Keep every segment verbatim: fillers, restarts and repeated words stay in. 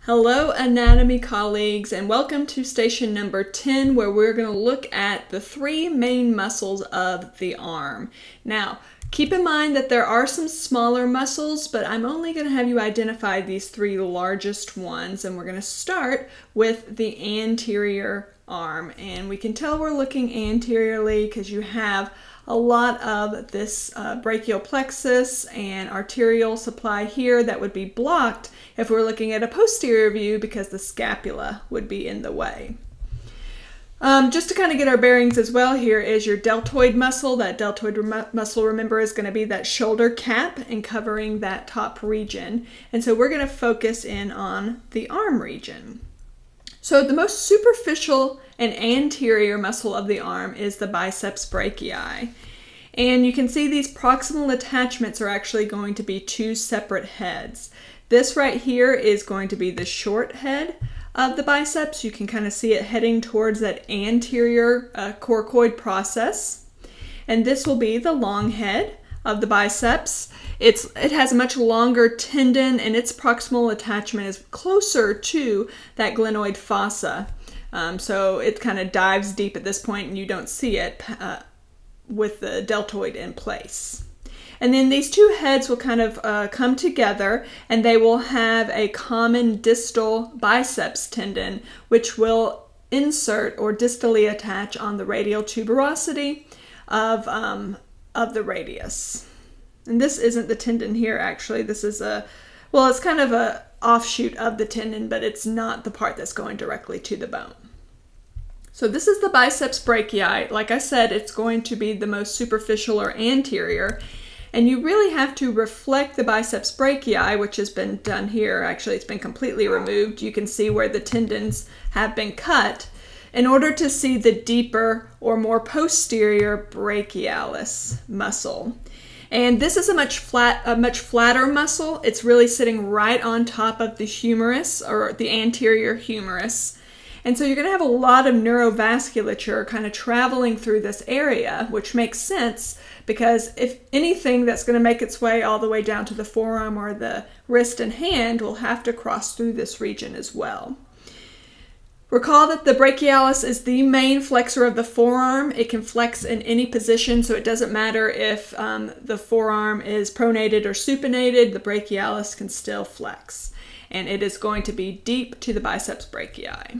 Hello anatomy colleagues, and welcome to station number ten, where we're going to look at the three main muscles of the arm. Now keep in mind that there are some smaller muscles, but I'm only going to have you identify these three largest ones, and we're going to start with the anterior arm. And we can tell we're looking anteriorly because you have a lot of this uh, brachial plexus and arterial supply here that would be blocked if we're looking at a posterior view because the scapula would be in the way. Um, just to kind of get our bearings as well, here is your deltoid muscle. That deltoid rem muscle, remember, is going to be that shoulder cap and covering that top region. And so we're going to focus in on the arm region. So the most superficial and anterior muscle of the arm is the biceps brachii. And you can see these proximal attachments are actually going to be two separate heads. This right here is going to be the short head of the biceps. You can kind of see it heading towards that anterior uh, coracoid process. And this will be the long head of the biceps. It's, it has a much longer tendon, and its proximal attachment is closer to that glenoid fossa. Um, so it kind of dives deep at this point, and you don't see it uh, with the deltoid in place. And then these two heads will kind of uh, come together, and they will have a common distal biceps tendon, which will insert or distally attach on the radial tuberosity of, um, of the radius. And this isn't the tendon here, actually. This is a, well, it's kind of a offshoot of the tendon, but it's not the part that's going directly to the bone. So this is the biceps brachii. Like I said, it's going to be the most superficial or anterior. And you really have to reflect the biceps brachii, which has been done here. Actually, it's been completely removed. You can see where the tendons have been cut in order to see the deeper or more posterior brachialis muscle. And this is a much flat, a much flatter muscle. It's really sitting right on top of the humerus, or the anterior humerus. And so you're going to have a lot of neurovasculature kind of traveling through this area, which makes sense because if anything that's going to make its way all the way down to the forearm or the wrist and hand will have to cross through this region as well. Recall that the brachialis is the main flexor of the forearm. It can flex in any position, so it doesn't matter if um, the forearm is pronated or supinated, the brachialis can still flex. And it is going to be deep to the biceps brachii.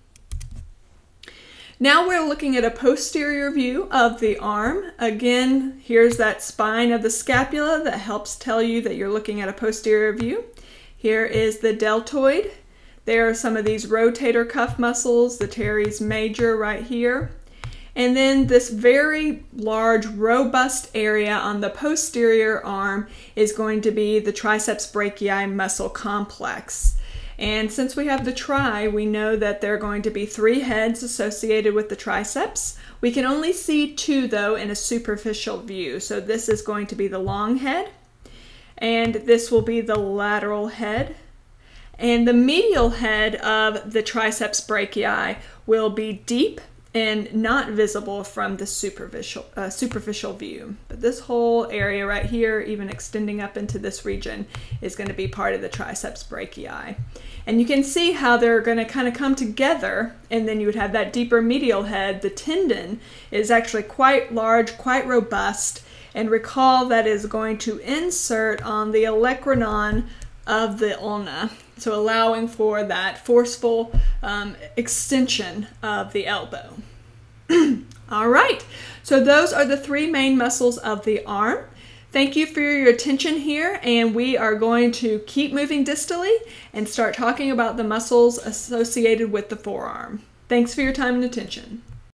Now we're looking at a posterior view of the arm. Again, here's that spine of the scapula that helps tell you that you're looking at a posterior view. Here is the deltoid. There are some of these rotator cuff muscles, the teres major right here. And then this very large, robust area on the posterior arm is going to be the triceps brachii muscle complex. And since we have the tri, we know that there are going to be three heads associated with the triceps. We can only see two, though, in a superficial view. So this is going to be the long head, and this will be the lateral head. And the medial head of the triceps brachii will be deep and not visible from the superficial, uh, superficial view. But this whole area right here, even extending up into this region, is going to be part of the triceps brachii. And you can see how they're going to kind of come together, and then you would have that deeper medial head. The tendon is actually quite large, quite robust, and recall that is going to insert on the olecranon of the ulna, so allowing for that forceful um, extension of the elbow. All right, so those are the three main muscles of the arm. Thank you for your attention here, and we are going to keep moving distally and start talking about the muscles associated with the forearm. Thanks for your time and attention.